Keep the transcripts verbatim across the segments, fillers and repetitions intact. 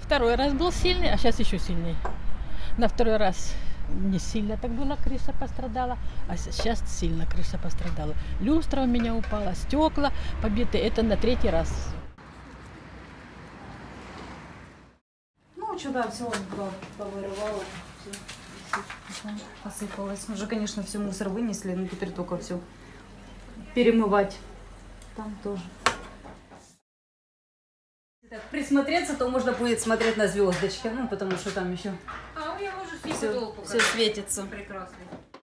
Второй раз был сильный, а сейчас еще сильнее. На второй раз не сильно так было, крыша пострадала, а сейчас сильно крыша пострадала. Люстра у меня упала, стекла побиты, это на третий раз. Ну, что, да, все повырывало, все посыпалось. Уже, конечно, все мусор вынесли, но теперь только все перемывать. Там тоже. Так, присмотреться, то можно будет смотреть на звездочки, ну, потому что там еще А, я уже все, все светится. Прекрасно.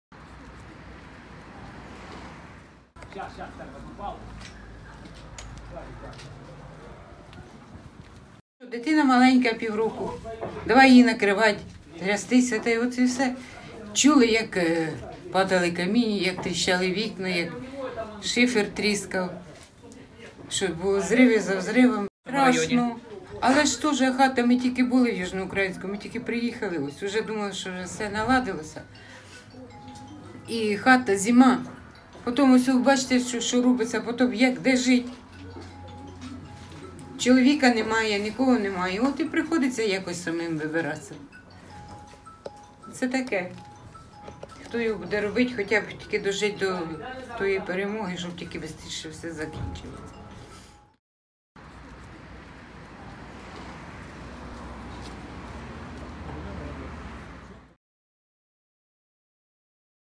Дитина маленька, півроку. Давай її накривати, трястися, та й оце все. Чули, як е, падали каміння, як тріщали вікна, як шифер тріскав, що було зриви за взривом. Страшно. Але ж теж хата, ми тільки були в Южноукраїнську, ми тільки приїхали, ось, вже думали, що вже все наладилося. І хата, зима. Потім ось бачите, що, що робиться, потім як, де жити. Чоловіка немає, нікого немає. От і приходиться якось самим вибиратися. Це таке. Хто його буде робити, хоча б тільки дожити до тої перемоги, щоб тільки швидше все закінчилося.